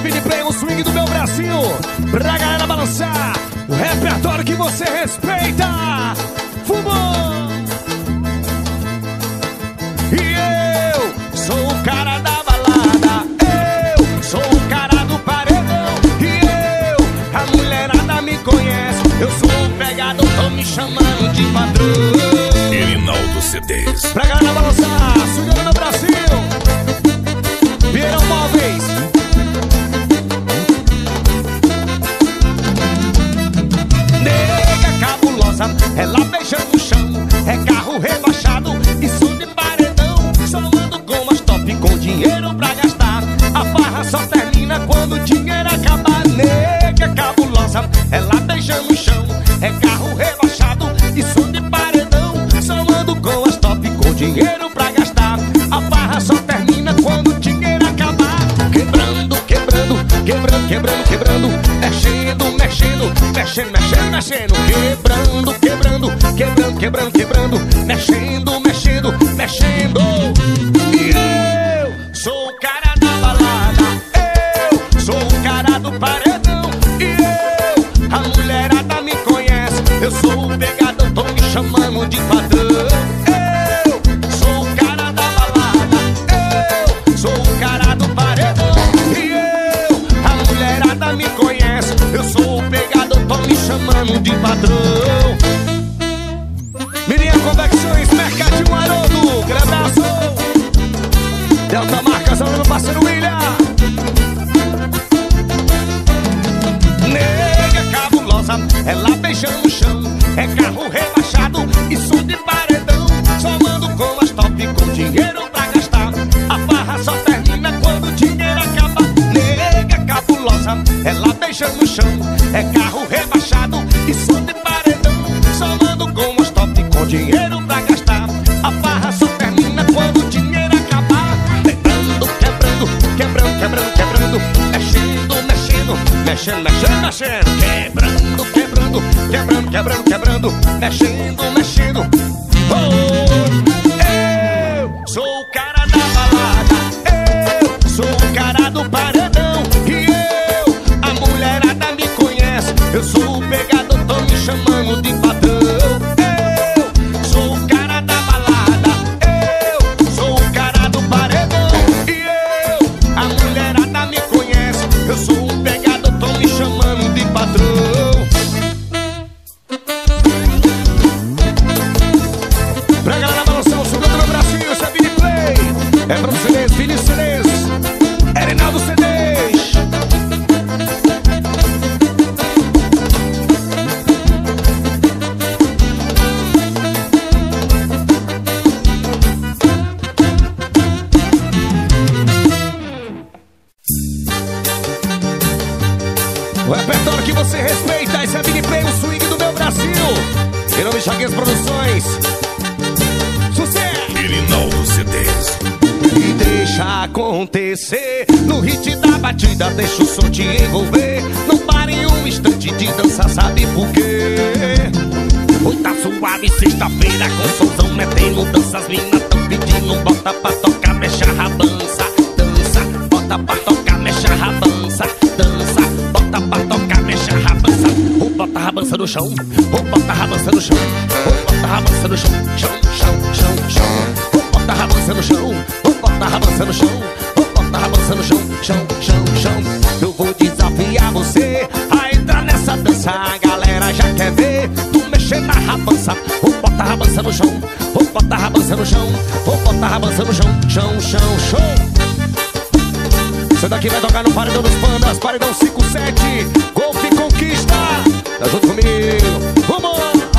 Vini Play, o swing do meu Brasil, pra galera balançar o repertório que você respeita. Fumou! E eu sou o cara da balada, eu sou o cara do paredão. E a mulherada me conhece, eu sou o pegado, tô me chamando de patrão. Erinaldo CDs. Pra galera balançar, swing do meu Brasil, Vieirão Móveis. Nega cabulosa, ela beijando o chão, é carro rebaixado e som de paredão. Só ando com as top com dinheiro pra gastar, a farra só termina quando o dinheiro acabar. Nega cabulosa, ela beijando o chão, é carro rebaixado e som de paredão. Só ando com as top com dinheiro pra gastar, a farra só termina quando o dinheiro acabar. Quebrando, quebrando, quebrando, quebrando, quebrando, mexendo, mexendo, mexendo, mexendo, mexendo, quebrando, quebrando, quebrando, quebrando, quebrando, mexendo, mexendo, mexendo. E eu sou o cara da balada, eu sou o cara do paredão. E a mulherada me conhece, eu sou o pegador, tô me chamando de patrão. Eu sou o cara da balada, eu sou o cara do paredão. E a mulherada me conhece, eu sou o pegador, tô me chamando de patrão. Mirinha Convecções, Mercadinho Haroldo, grande abraço. Delta Marcas, no parceiro William. Nega cabulosa, ela beijando o chão, é carro rebaixado e som de paredão. Só ando com as top com dinheiro pra gastar, a farra só termina quando o dinheiro acaba. Nega cabulosa, ela beijando o chão, é carro rebaixado e som de paredão. Só ando com as top com dinheiro pra gastar, a farra só termina quando o dinheiro acabar. Quebrando, quebrando, quebrando, quebrando, quebrando, mexendo, mexendo, mexendo, mexendo, mexendo, quebrando, quebrando, quebrando, quebrando, quebrando, mexendo, mexendo. Eu sou o cara da balada, eu sou o cara do paredão. E a mulherada me conhece, eu sou o pegador, tô me chamando de patrão. Eu sou o cara da balada, eu sou o cara do paredão. E a mulherada me conhece, eu sou o pegador, tô me chamando de patrão. Pra galera balançar o som do meu Brasil, isso é Vini Play, é pra vocês, Vini CDs, Erinaldo CDs. O repertório que você respeita, esse é Vini Play, o swing do meu Brasil. Em nome de Chaguinhas Produções, sucesso! Erinaldo CDs. E deixa acontecer, no hit da batida, deixa o som te envolver. Não pare um instante de dançar, sabe por quê? Hoje tá suave, sexta-feira, com somzão metendo dança. As minas tão pedindo, bota pra tocar, mexe a rabança. Dança, bota pra tocar, mexe a rabança. Dança, bota pra tocar, mexe a rabança. Ou bota a rabança no chão, ou bota a rabança no chão, ou bota a rabança no chão, chão, chão, chão, chão. Ou bota a rabança no chão, ou bota a rabança no chão, ou bota a rabança no chão, chão, chão, chão. Eu vou desafiar você a entrar nessa dança, a galera já quer ver tu mexer na rabança. Ou bota a rabança no chão, ou bota a rabança no chão, ou bota a rabança no chão, chão, chão, chão. Isso daqui vai tocar no Paredão dos Pandas, Paredão 57, Golf Conquista. Tá junto comigo, vamos!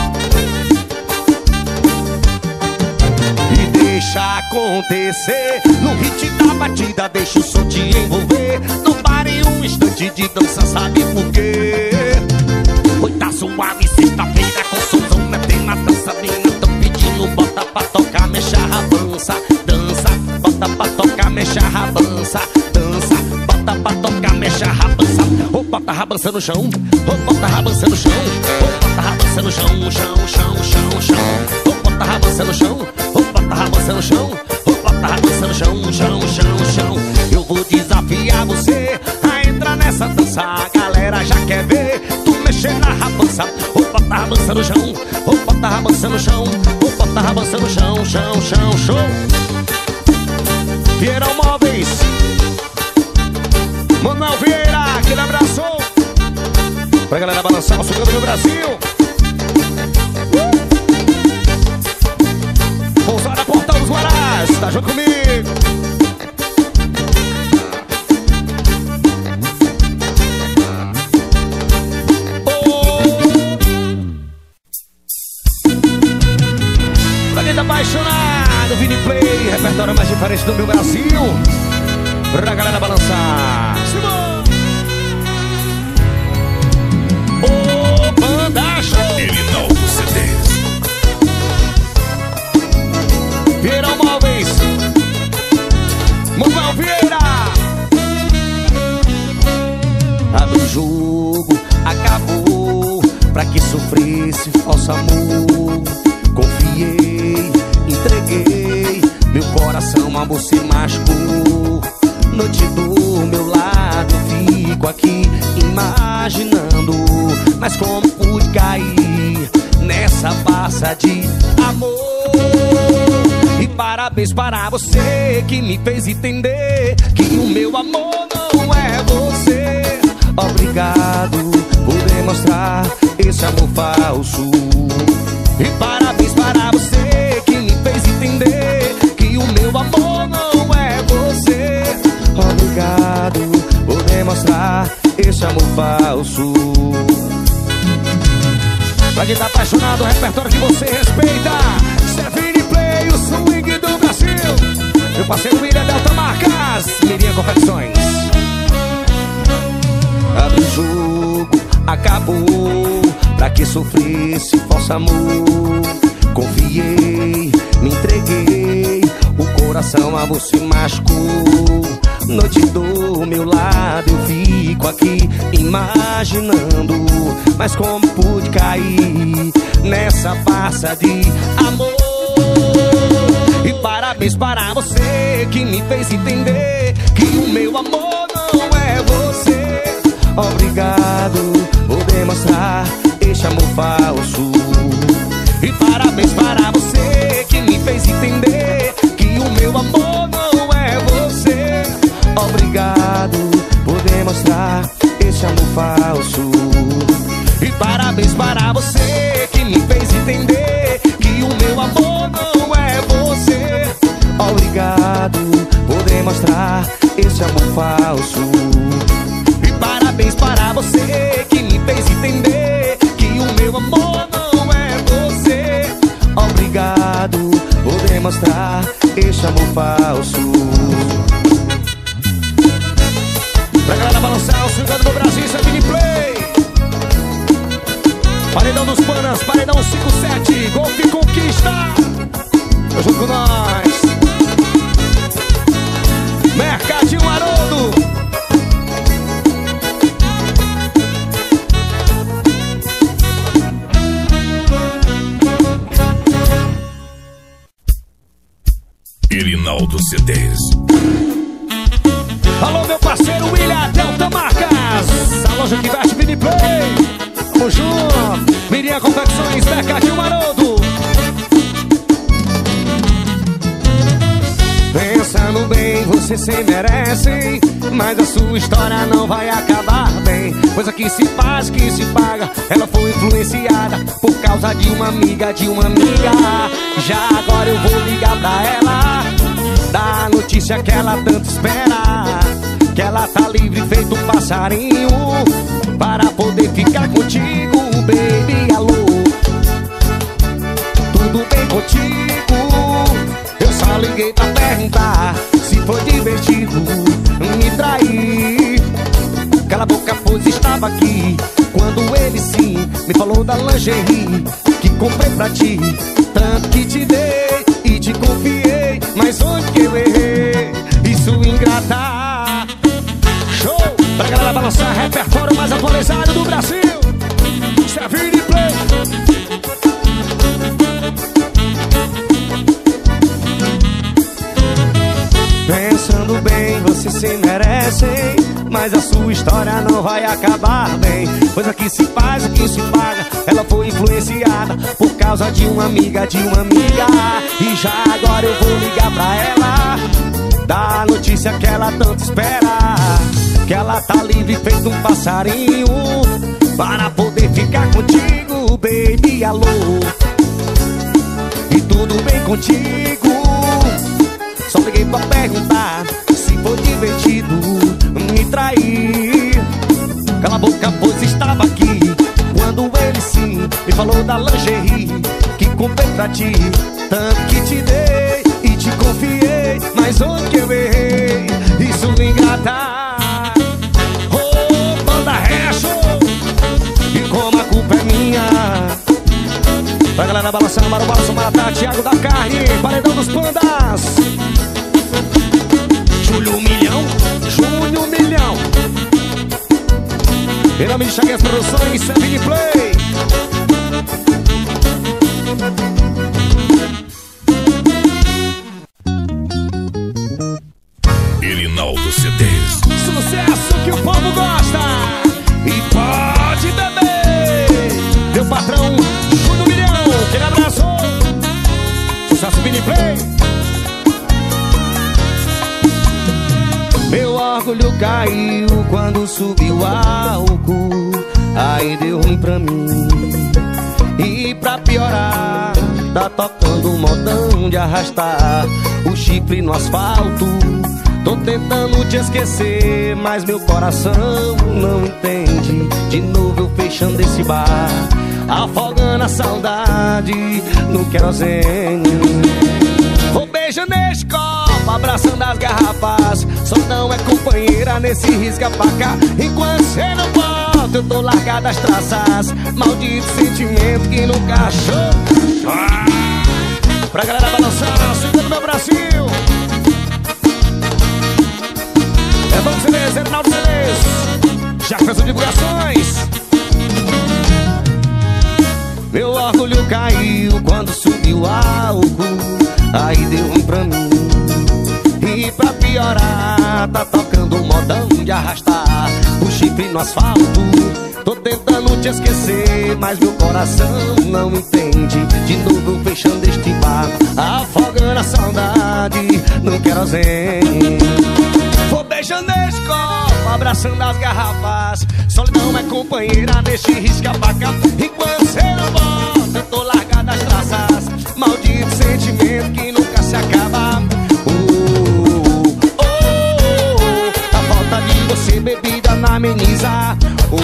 E deixa acontecer, no hit da batida, deixa o som te envolver. Não pare um instante de dança, sabe por quê? Hoje tá suave, sexta-feira, com somzão metendo na dança. Mina tão pedindo, bota pra tocar, mexe a rabança. Dança, bota pra tocar, mexe a rabança. Dança, bota pra tocar, mexe a rabança. Ou bota a rabança no chão, ou bota a rabança no chão, ou bota a rabança no chão, chão, chão, chão, chão. Ou bota a rabança no chão, ou bota a rabança no chão, ou bota a rabança no chão, chão, chão, chão. Eu vou desafiar você a entrar balançando o chão, opa, tá balançando o chão, opa, tá balançando o chão, chão, chão, show. Vieira Móveis, Manuel Vieira, aquele abraço pra galera balançar o sugando no Brasil. Pousada Portal dos Guarás, tá junto comigo. Apaixonado, Vini Play, repertório mais diferente do meu Brasil, pra galera balançar. Ô, banda show! Irinaldo CDs. Vieira Móveis, Manuel Vieira. Abre o jogo, acabou, pra que sofresse falso amor. Confiei, entreguei meu coração a você machucou. Noite do meu lado, fico aqui imaginando, mas como pude cair nessa farsa de amor? E parabéns para você que me fez entender que o meu amor não é você. Obrigado por demonstrar esse amor falso. E parabéns para você que me fez entender que o meu amor não é você. Obrigado por demonstrar esse amor falso. Pra quem tá apaixonado, o repertório que você respeita, Vini Play, o swing do Brasil. Meu parceiro William Delta Marcas, Mirinha Confecções. Abre o jogo, acabou, pra que sofresse falso amor. Confiei, me entreguei, o coração a você machucou. Noite do meu lado, eu fico aqui imaginando, mas como pude cair nessa farsa de amor? E parabéns para você que me fez entender que o meu amor não é você. Obrigado por demonstrar este amor falso. E parabéns para você que me fez entender que o meu amor não é você. Obrigado por demonstrar este amor falso. E parabéns para você que me fez entender que o meu amor não é você. Obrigado por demonstrar este amor falso. E parabéns para você que me fez entender que o meu amor não é você. Obrigado por demonstrar este amor falso. Pra galera balançar o swingando no Brasil, isso é Vini Play. Paredão dos Panas, Paredão 57, Golfe Conquista. Tô junto com nós. Mercadinho Haroldo. Irinaldo CDs. Alô, meu parceiro William Delta Marcas, a loja que veste Vini Play. Tamo junto. Mirinha Confecções, Mercadinho Haroldo. Pensando bem, você se merece, mas a sua história não vai acabar bem. Coisa que se faz, que se paga. Ela foi influenciada por causa de uma amiga, Já agora eu vou ligar pra ela, dar a notícia que ela tanto espera, que ela tá livre feito um passarinho, para poder ficar contigo, baby, alô. Tudo bem contigo? Eu só liguei pra perguntar se foi divertido me trair. Cala a boca, pois estava aqui quando ele sim me falou da lingerie que comprei pra ti. Tanto que te dei e te confiei, mas onde que eu errei? Isso ingrata. Show! Pra galera balançar, repertório mais atualizado do Brasil, isso é Vini Play. Pensa pensando bem, você se merece, mas a sua história não vai acabar bem. Pois aqui se faz o que se paga. Ela foi influenciada por causa de uma amiga, e já agora eu vou ligar pra ela, dar a notícia que ela tanto espera, que ela tá livre feito um passarinho para poder ficar contigo, baby, alô. E tudo bem contigo? Só liguei pra perguntar se foi divertido me trair. Cala a boca, pois estava aqui quando ele sim me falou da lingerie que comprei pra ti. Tanto que te dei e te confiei, mas onde que eu errei? Isso me engata. Oh, banda recho, e como a culpa é minha. Pra galera balançando, Maru Balança, Maratá, Thiago da Carne, Paredão dos Pandas, Júnior Milhão, em nome de Chagas Produções, Savini Play. Erinaldo CDs. Sucesso que o povo gosta e pode beber. Meu patrão Júnior Milhão, aquele abraço. Sucesso Vini Play. Meu orgulho caiu quando subiu o álcool, aí deu ruim pra mim. E pra piorar, tá tocando um modão de arrastar o chifre no asfalto. Tô tentando te esquecer, mas meu coração não entende. De novo eu fechando esse bar, afogando a saudade no querosene. Vou beijando nesse copo, abraçando as garrafas. Só não é companheira nesse risca-faca. Enquanto cê não volta, eu tô largado as traças. Maldito sentimento que nunca achou. Pra galera balançar, segura meu Brasil. É Vamos Celeste, Erinaldo Celeste, já fez divulgações. Meu orgulho caiu quando subiu o álcool, aí deu ruim pra mim. E pra piorar, tá tocando um modão de arrastar o chifre no asfalto. Tô tentando te esquecer, mas meu coração não entende. De novo eu fechando este bar, afogando a saudade no querosene. Vou beijando esse copo, abraçando as garrafas. Solidão é companheira neste risca-faca. Enquanto cê não volta, eu tô largado as traças. Maldito sentimento que nunca se acaba. A falta de você, bebida não ameniza.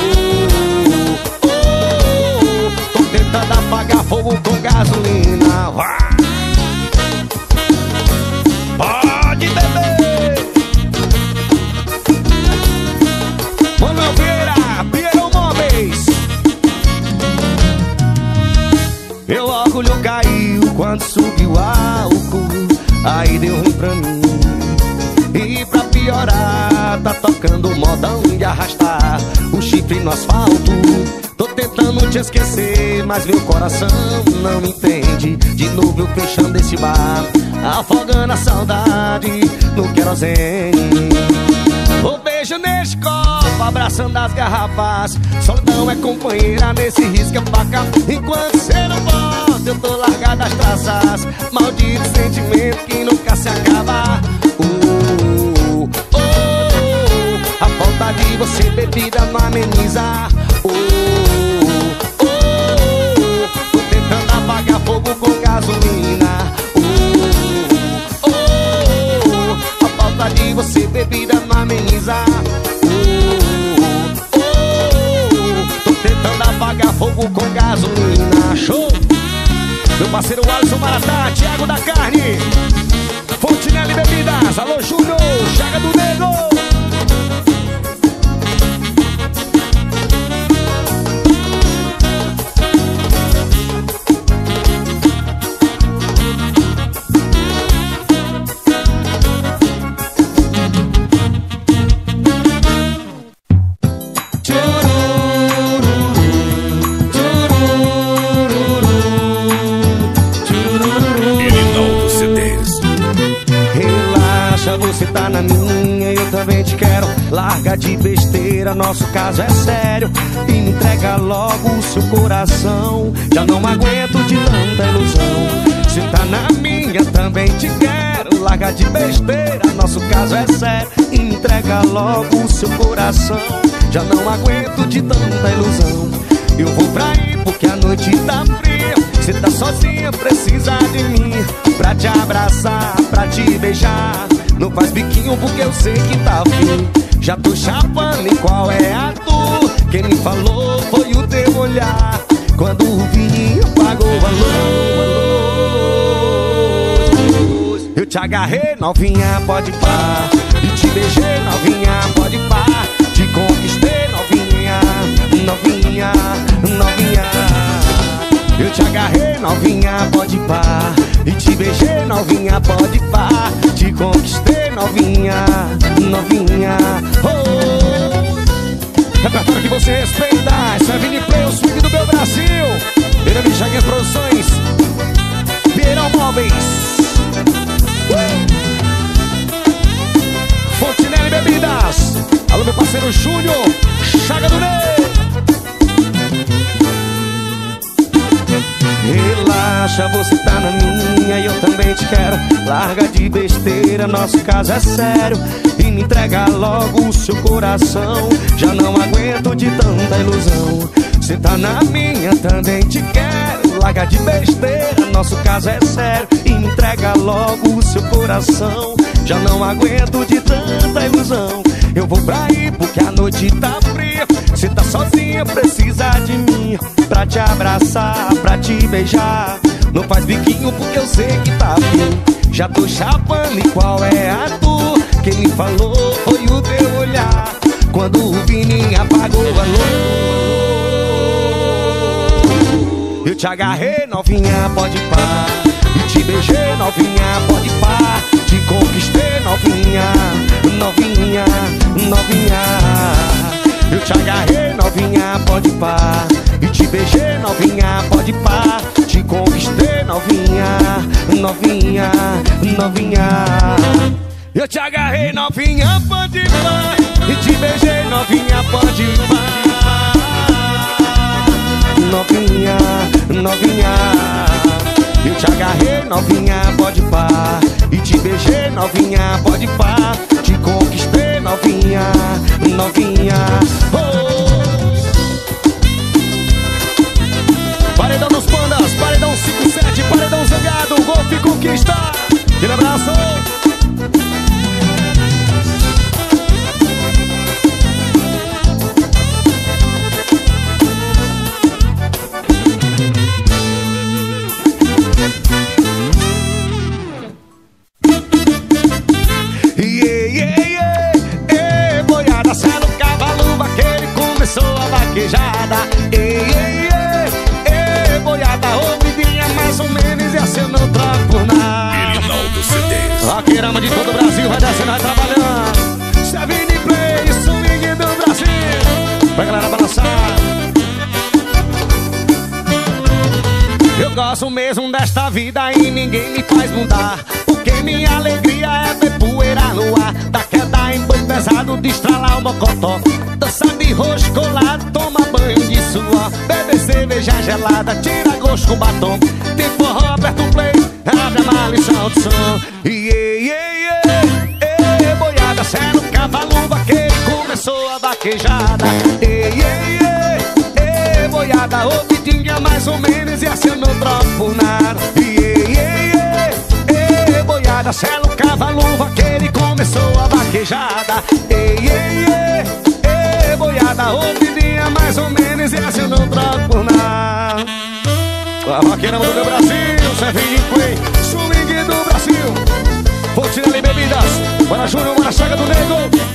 Tô tentando apagar fogo com gasolina. Pode beber. Manuel Vieira, Pierrão Móveis. Meu orgulho caiu quando subiu o álcool, aí deu ruim pra mim. E pra piorar, tá tocando um modão de arrastar o chifre no asfalto. Tô tentando te esquecer, mas meu coração não entende. De novo eu fechando esse bar, afogando a saudade no querosene. Vou beijo nesse copo, abraçando as garrafas. Solidão é companheira nesse risca-faca. Enquanto cê não volta, eu tô largado as traças. Maldito sentimento que nunca se acaba. A falta de você, bebida não ameniza. Tô tentando apagar fogo com gasolina. A falta de você, bebida não ameniza. Tô tentando apagar fogo com gasolina. Show! Meu parceiro Alisson Maratá, Thiago da Carne, Fontinelli Bebidas. Alô Júnior, Chaga do Nego. Você minha e eu também te quero. Larga de besteira, nosso caso é sério. E me entrega logo o seu coração. Já não aguento de tanta ilusão. Se tá na minha, também te quero. Larga de besteira, nosso caso é sério. E me entrega logo o seu coração. Já não aguento de tanta ilusão. Eu vou pra aí porque a noite tá fria. Cê tá sozinha, precisa de mim pra te abraçar, pra te beijar. Não faz biquinho porque eu sei que tá fim. Já tô chapando e qual é a tua? Quem me falou foi o teu olhar. Quando o vinho apagou a luz, eu te agarrei, novinha, pode pá. E te beijei, novinha, pode pá. Te conquistei, novinha, novinha, novinha. Eu te agarrei, novinha, pode pá. E te beijei, novinha, pode pá. Te conquistei, novinha, novinha. Oh, repertório que você respeita. Essa é Vini Play, o swing do meu Brasil. Ele Chaguinhas Produções, Vieirão Móveis, Fontinelli Bebidas. Alô, meu parceiro Júnior, Chaga do Ney. Relaxa, você tá na minha e eu também te quero. Larga de besteira, nosso caso é sério. E me entrega logo o seu coração. Já não aguento de tanta ilusão. Você tá na minha, também te quero. Larga de besteira, nosso caso é sério. E me entrega logo o seu coração. Já não aguento de tanta ilusão. Eu vou pra aí porque a noite tá fria. Cê tá sozinha, precisa de mim pra te abraçar, pra te beijar. Não faz biquinho porque eu sei que tá fim. Já tô chapando e qual é a tua? Quem me falou foi o teu olhar. Quando o Vini apagou a luz, eu te agarrei, novinha, pode pá. E te beijei, novinha, pode pá. Te conquistei, novinha, novinha, novinha. Eu te agarrei, novinha, pode pá. E te beijei, novinha, pode pá. Te conquistei, novinha, novinha, novinha. Eu te agarrei, novinha, pode pá. E te beijei, novinha, pode pá. Novinha, novinha. Eu te agarrei, novinha, pode pá. E te beijei, novinha, pode pá. Te conquistei, novinha, novinha. Oh. Paredão dos Pandas, Paredão 57, Paredão Zangado, Golfe Conquista. Aquele abraço. Vaquejada, boiada, ouvidinha, mais ou menos, e assim eu não troco por nada. Rinaldo CDs. Vaqueirama de todo o Brasil, vai descendo, vai trabalhando. Se é Vini Play, swing do Brasil. Vai galera balançar. Eu gosto mesmo desta vida e ninguém me faz mudar. Porque minha alegria é ver poeira no ar. Da queda em boi pesado, de estralar o mocotó. Dança de roxo colado, toma banho de suor. Bebe cerveja gelada, tira gosto com batom. Tem forró, aperta o play, abre a mala e solta o som. Boiada, cê no cavalo vaqueiro, começou a vaquejada. Boiada, ouvidinha mais ou menos, e assim eu não troco por nada. Boiada, cê no cavalo vaqueiro, e começou a vaquejada. Boiada, ouvidinha mais ou menos, e assim eu não troco por nada. A vaqueirama do meu Brasil, Vini Play, swing do Brasil. Fontinelli Bebidas, bora Júnior, bora Chaga do Nego.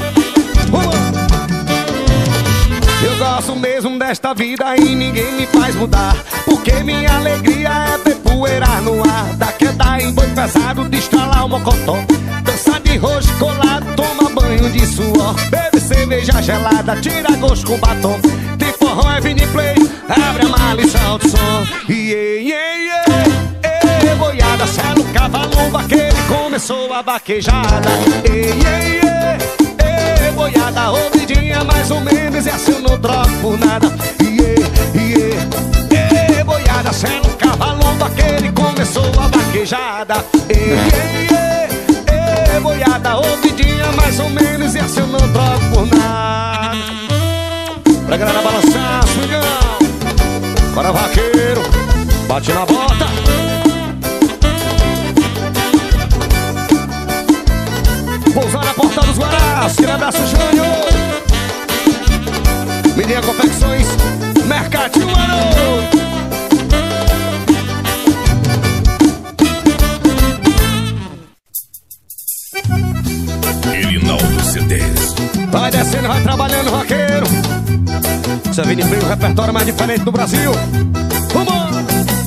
Eu gosto mesmo desta vida e ninguém me faz mudar. Porque minha alegria é ver poeira no ar. Da queda em boi pesado, de estralar o mocotó. Dança de roxo colado, toma banho de suor. Bebe cerveja gelada, tira gosto com batom. Tem forró, é Vini Play, abre a mala e solta o som. boiada, sela o cavalo vaqueiro e começou a vaquejada. Ei, ei, ei, ei, boiada, ouvidinha mais ou menos, e assim eu não troco por nada. Ei, boiada, sela o cavalo vaqueiro e começou a vaquejada. Ei, ei, ei, ei, boiada, ouvidinha mais ou menos, e assim eu não troco por nada. Pra galera balançar, swingão. Bora vaqueiro, bate na bota. Pousar na porta dos Guarás, aquele abraço Júnior. Mirinha Confecções, Mercadinho Mano. Erinaldo CDs. Vai descendo, vai trabalhando, vaqueiro. Você vem de freio, o repertório mais diferente do Brasil. Vamos!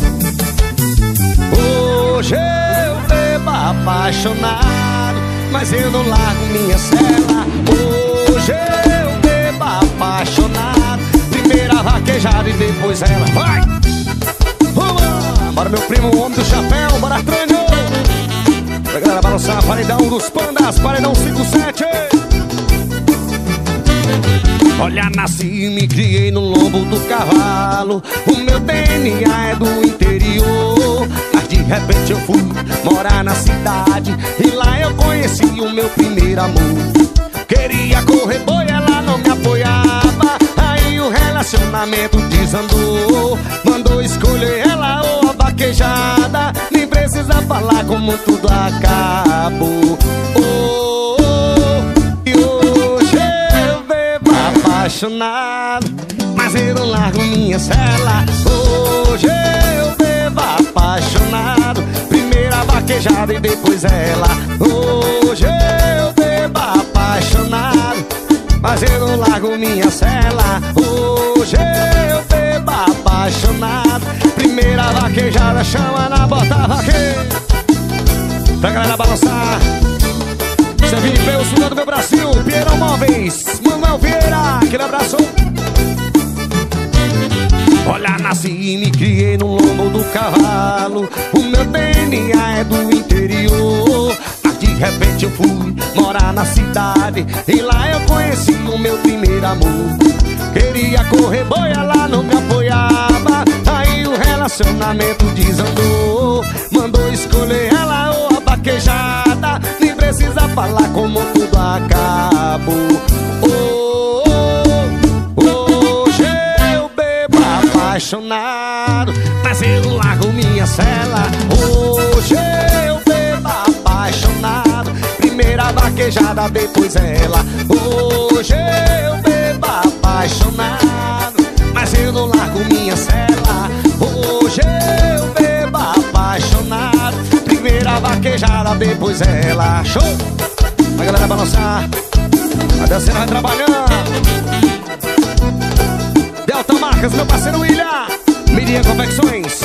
Hoje eu bebo apaixonado, mas eu não largo minha cela. Hoje eu bebo apaixonado, primeira vaquejada e depois ela. Vai! Vamos! Bora meu primo, o homem do chapéu, bora treino. Pra galera balançar, paredão dos pandas, paredão 57. Olha, nasci e me criei no lombo do cavalo. O meu DNA é do interior, mas de repente eu fui morar na cidade e lá eu conheci o meu primeiro amor. Queria correr boi, ela não me apoiava, aí o relacionamento desandou. Mandou escolher ela ou a vaquejada, nem precisa falar como tudo acabou. Apaixonado, mas eu não largo minha cela. Hoje eu bebo apaixonado, primeira vaquejada e depois ela. Hoje eu bebo apaixonado, mas eu não largo minha cela. Hoje eu bebo apaixonado, primeira vaquejada, chama na bota vaqueiro. Pra galera balançar, Servini P, o sul do meu Brasil, Pierão Móveis, Manuel Vieira, aquele abraço. Olha, nasci e me criei no lombo do cavalo. O meu DNA é do interior, mas de repente eu fui morar na cidade e lá eu conheci o meu primeiro amor. Queria correr boi, ela não me apoiava, aí o relacionamento desandou. Mandou escolher ela ou a vaquejada, nem precisa falar como tudo acabou. Hoje eu bebo apaixonado, mas eu não largo minha cela. Hoje eu bebo apaixonado, primeira vaquejada, depois ela. Hoje eu bebo apaixonado, mas eu não largo minha cela. Hoje eu bebo apaixonado, primeira vaquejada, depois ela. Show! A galera balançar, vai descendo, vai trabalhando. Delta Marcas, meu parceiro William, Mirinha Confecções.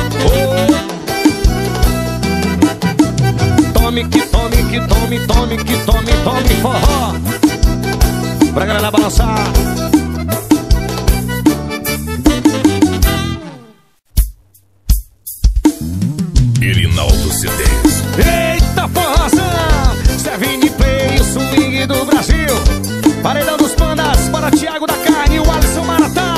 Tome que tome, que tome, tome, que tome, tome forró. Pra galera balançar. Erinaldo CDs. Eita forrozão, Servini Play, o swing do Brasil. Paredão dos pandas, para Thiago da Carne e o Alisson Maratá.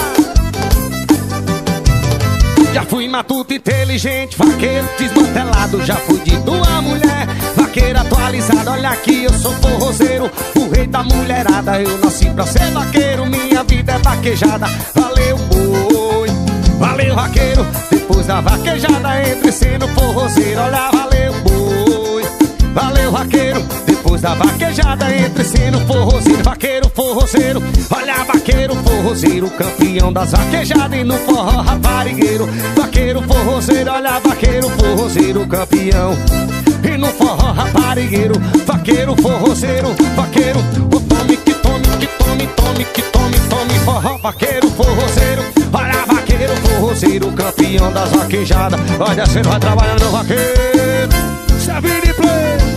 Já fui matuto, inteligente, vaqueiro desmantelado. Já fui de tua mulher, vaqueiro atualizado. Olha aqui, eu sou forrozeiro, o rei da mulherada. Eu nasci pra ser vaqueiro, minha vida é vaquejada. Valeu boi, valeu vaqueiro. Depois da vaquejada, entre sendo forrozeiro. Olha, valeu boi, valeu vaqueiro. Depois da vaquejada, entre sendo forrozeiro. Vaqueiro, forrozeiro, olha, vaqueiro, forrozeiro, campeão das vaquejadas e no forró raparigueiro. Vaqueiro, forrozeiro, olha, vaqueiro, forrozeiro, campeão e no forró raparigueiro. Vaqueiro, forrozeiro, vaqueiro, o tome que tome, que tome, tome, que tome, tome forró. Vaqueiro, forrozeiro, olha, vaqueiro, forrozeiro, campeão das vaquejadas. Vai descendo, vai trabalhando, meu vaqueiro. Servini Play.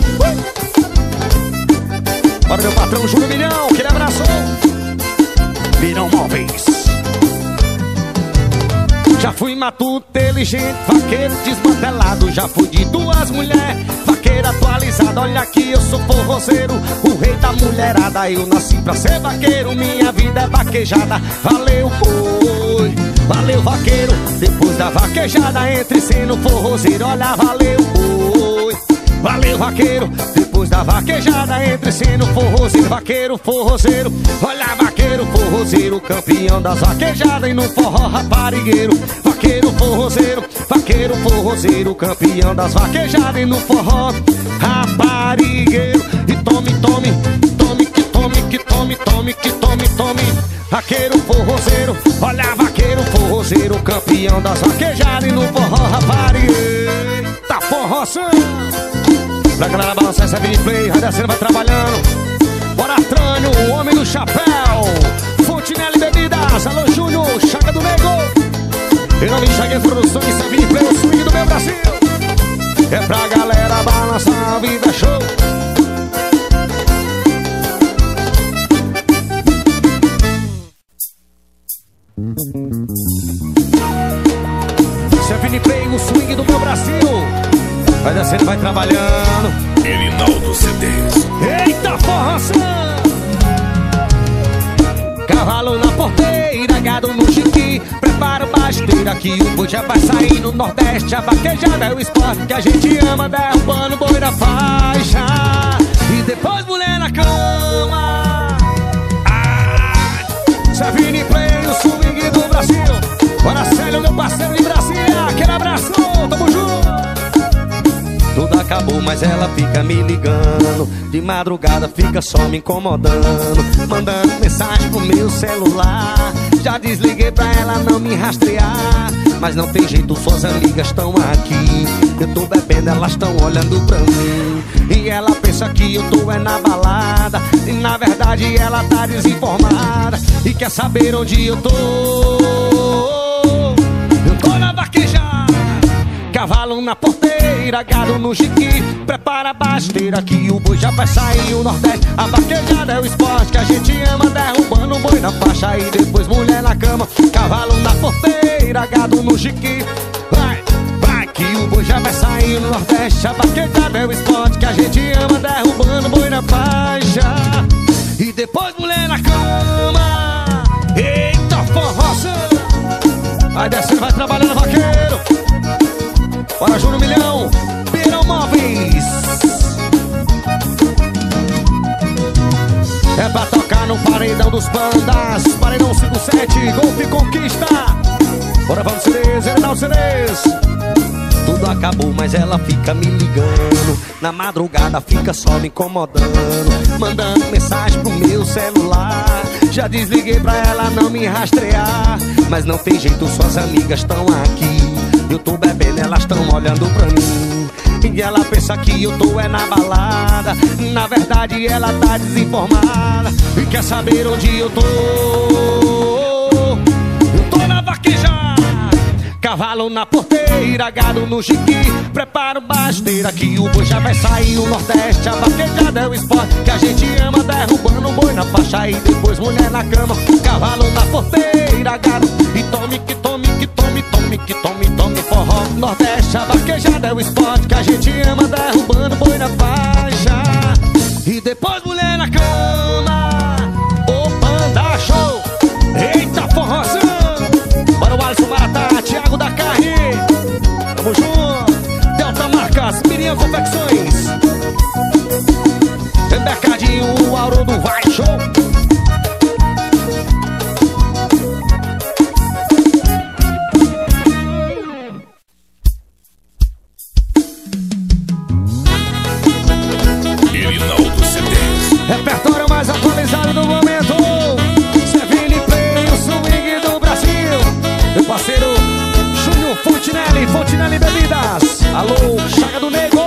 Bora, meu patrão Júnior Milhão, aquele abraço. Virão Móveis. Já fui matuto, inteligente, vaqueiro desmantelado. Já fui de 2 mulheres, vaqueiro atualizado. Olha aqui, eu sou forrozeiro, o rei da mulherada. Eu nasci pra ser vaqueiro, minha vida é vaquejada. Valeu, oi, valeu vaqueiro. Depois da vaquejada, entre sendo forrozeiro. Olha, valeu, oi, valeu vaqueiro. Depois da vaquejada, entre sendo forrozeiro. Vaqueiro, forrozeiro, olha vaqueiro, forrozeiro, campeão das vaquejadas e no forró raparigueiro. Vaqueiro, forrozeiro, vaqueiro, forrozeiro, campeão das vaquejadas e no forró raparigueiro. E tome, tome, tome, que tome, que tome, tome, que tome, tome. Vaqueiro, forrozeiro, olha vaqueiro, forrozeiro, campeão das vaquejadas e no forró raparigueiro. Tá forroçando. Pra galera balançar essa vídeo play, vai descendo, vai trabalhando. Bora Trânio, o homem do chapéu. Fontinelli Bebidas, alô Júnior, Chaga do Nego. Em nome de Chaga Produções, essa vídeo play, o swing do meu Brasil. É pra galera balançar, a vida é show. Essa vídeo play, o swing do meu Brasil. Vai descendo, vai trabalhando. Erinaldo CDs. Eita forração! Cavalo na porteira, gado no chique. Prepara o basteira que o boi já vai sair no Nordeste. A vaquejada é o esporte que a gente ama, derrubando boi na faixa. E depois mulher na cama. Savini Play, o swing do Brasil. Bora Célio, meu parceiro de Brasília. Aquele abraço, tamo junto. Tudo acabou, mas ela fica me ligando. De madrugada fica só me incomodando, mandando mensagem pro meu celular. Já desliguei pra ela não me rastrear, mas não tem jeito, suas amigas estão aqui. Eu tô bebendo, elas estão olhando pra mim. E ela pensa que eu tô é na balada, e na verdade ela tá desinformada e quer saber onde eu tô. Eu tô na vaquejada. Cavalo na porteira, gado no jiqui. Prepara a basteira que o boi já vai sair o Nordeste. A vaquejada é o esporte que a gente ama, derrubando o boi na faixa e depois mulher na cama. Cavalo na porteira, gado no jiqui. Vai, vai que o boi já vai sair no Nordeste. A vaquejada é o esporte que a gente ama, derrubando o boi na faixa e depois mulher na cama. Eita forroça! Vai descendo, vai trabalhando vaqueiro. Bora Júnior Milhão, Pirão Móveis. É pra tocar no paredão dos bandas, paredão 57, Golpe Conquista. Bora vamos Cereza, Erinaldo CDs. Tudo acabou, mas ela fica me ligando. Na madrugada fica só me incomodando, mandando mensagem pro meu celular. Já desliguei pra ela não me rastrear, mas não tem jeito, suas amigas estão aqui. Eu tô bebendo, elas estão olhando pra mim. E ela pensa que eu tô é na balada, na verdade ela tá desinformada e quer saber onde eu tô. Eu tô na vaquejada. Cavalo na porteira, gado no jiqui. Prepara o basteira que o boi já vai sair o Nordeste. A vaquejada é o esporte que a gente ama, derrubando o boi na faixa e depois mulher na cama. Cavalo na porteira, gado e tome, que tome, que tome, tome, que tome, tome. Forró Nordeste, a vaquejada é o esporte que a gente ama, derrubando o boi na faixa e depois mulher na cama. O Panda Show. Eita forrozão. Bora o Alisson Maratá, Thiago da Carne. Tamo junto. Delta Marcas, Miriam Confecções. Tem Mercadinho, o Haroldo vai show. Erinaldo CDs. Repertório mais atualizado do momento. Savini Play, o swing do Brasil. Meu parceiro Júnior Fontinelli, Fontinelli Bebidas. Alô, Chaga do Nego.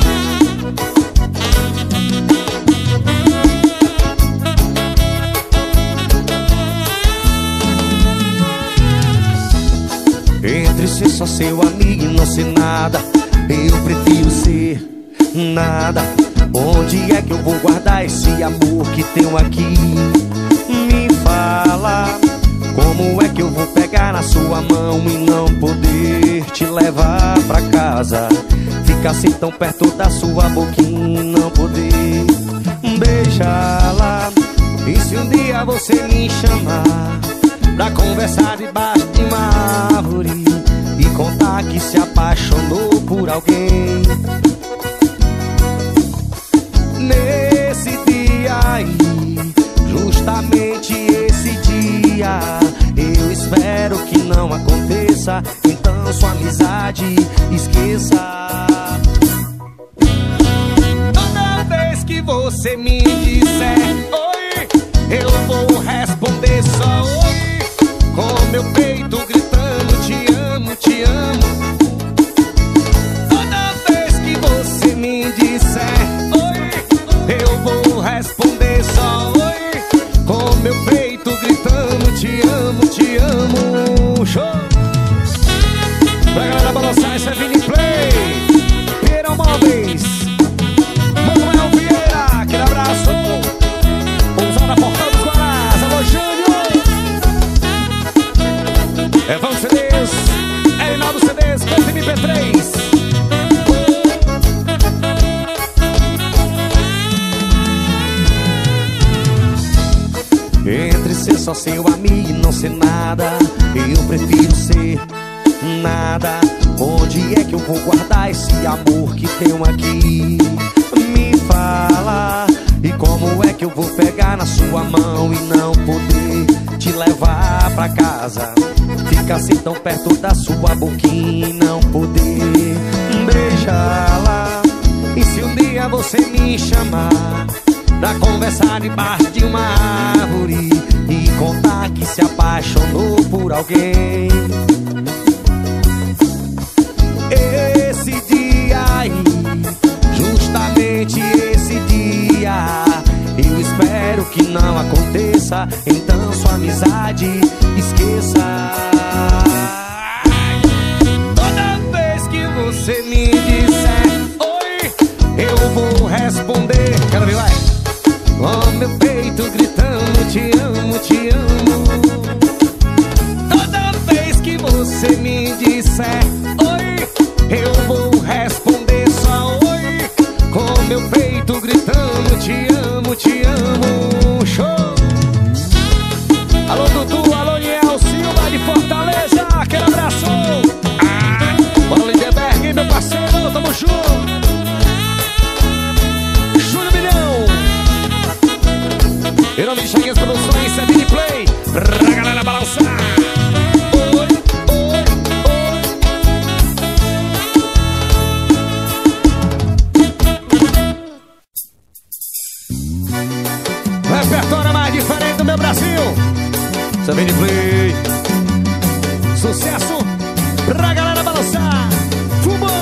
Entre ser só seu amigo e não ser nada, eu prefiro ser nada. Onde é que eu vou guardar esse amor que tenho aqui? Me fala, Como é que eu vou pegar na sua mão e não poder te levar pra casa? Ficar assim tão perto da sua boquinha e não poder beijá-la. E se um dia você me chamar pra conversar debaixo de uma árvore e contar que se apaixonou por alguém, nesse dia aí, justamente esse dia, eu espero que não aconteça. Então sua amizade esqueça. Toda vez que você me disser oi, eu vou responder só oi, com meu peito gritando te amo, te amo. Toda vez que você me disser oi, eu vou responder só oi, com meu peito gritando te amo, te amo. Show! Pra galera balançar, esse é Vini Play, Peirão Móveis, Manuel Vieira, aquele abraço. Pousada Portal dos Guarás, alô Júnior. Evandro CDs, Reinaldo CDs, MP3. Entre ser só seu amigo e não ser nada, eu prefiro ser nada. Onde é que eu vou guardar esse amor que tenho aqui? Me fala. E como é que eu vou pegar na sua mão e não poder te levar pra casa? Ficar assim tão perto da sua boquinha e não poder beijá-la. E se um dia você me chamar pra conversar debaixo de uma árvore e contar que se apaixonou por alguém, esse dia aí, justamente esse dia, eu espero que não aconteça. Então sua amizade esqueça. Toda vez que você me disser oi, eu vou responder. Quero ver, vai. Oh, meu peito gritando te amo, te amo. Toda vez que você me disser oi, eu vou responder só oi, com meu peito gritando te amo, te amo. Show! Alô Dudu, alô Niel Silva de Fortaleza, aquele abraço. Bora Lindenberg, meu parceiro, tamo junto. Júlio Milhão, em nome de Chaguinhas Produções, é Vini Play, pra galera balançar. Oi, oi, oi. Repertório mais diferente do meu Brasil, é Vini Play. Sucesso pra galera balançar. Fumou.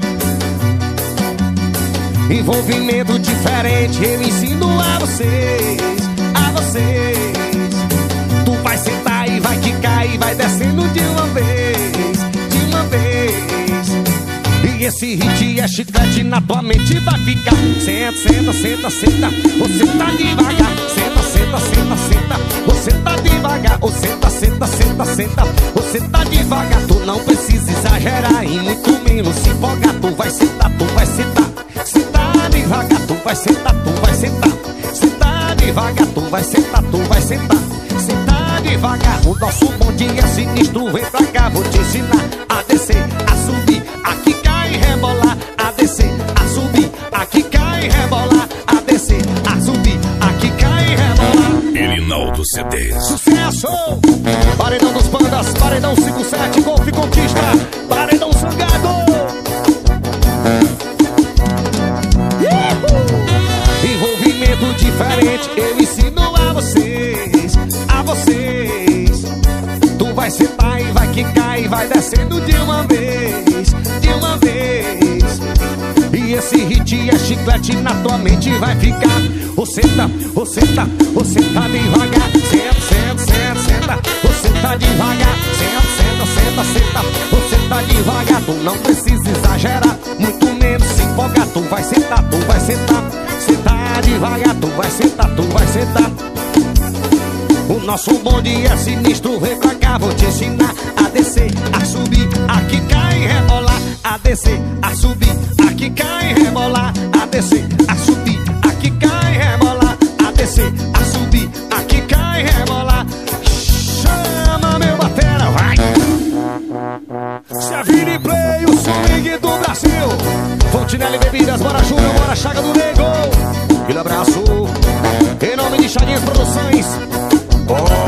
Envolvimento diferente eu ensino a vocês, a vocês. Tu vai sentar e vai quicar e vai descendo de uma vez, de uma vez. E esse hit é chiclete na tua mente vai ficar. Senta, senta, senta, senta, você tá devagar. Senta, senta, senta, senta, você tá devagar. Ou senta, senta, senta, senta, você tá devagar. Tu não precisa exagerar e muito menos se empolgar. Tu vai sentar, tu vai sentar. Sentar devagar, tu vai sentar, tu vai sentar. Sentar devagar, tu vai sentar, tu vai sentar. Sentar devagar, o nosso bonde é sinistro. Vem pra cá, vou te ensinar a descer, a subir, a quicar e rebolar. A descer, a subir, a quicar e rebolar. A descer, a subir, a quicar e rebolar. Elinaldo CDs. Sucesso! Paredão dos Pandas, Paredão 57, Golfe Conquista, Paredão Sangado. Envolvimento diferente eu ensino a vocês, a vocês. Tu vai sentar e vai quicar e vai descendo de uma vez, de uma vez. E esse hit é chiclete na tua mente vai ficar. Você tá, você tá, você tá devagar. Senta, senta, senta, senta, você tá devagar. Senta, senta, senta, senta, você tá devagar. Tu não precisa exagerar, muito menos se empolgar. Tu vai sentar, tu vai sentar. Sentar devagar, tu vai sentar, tu vai sentar. O Nosso bonde é sinistro, vem pra cá, vou te ensinar a descer, a subir, a quicar e rebolar. A descer, a subir, a quicar e rebolar. A descer, a subir, a quicar e rebolar. A descer, a subir, a quicar e rebolar. Chama meu batera, vai! Se a Vini Play, o swing do Brasil. Fontinelli Bebidas, bora Júnior, bora Chaga do Nego. Aquele abraço, em nome de Chaguinhas Produções.